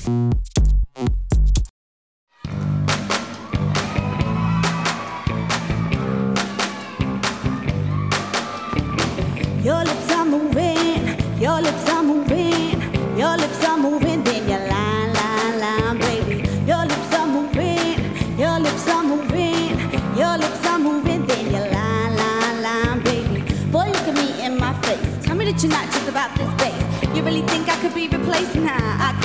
Your lips are moving, your lips are moving, your lips are moving, then you lie, lie, lie, baby. Your lips are moving, your lips are moving, your lips are moving, then you lie, lie, lie, baby. Boy, look at me in my face. Tell me that you're not just about this bass. You really think I could be replaced? Nah, I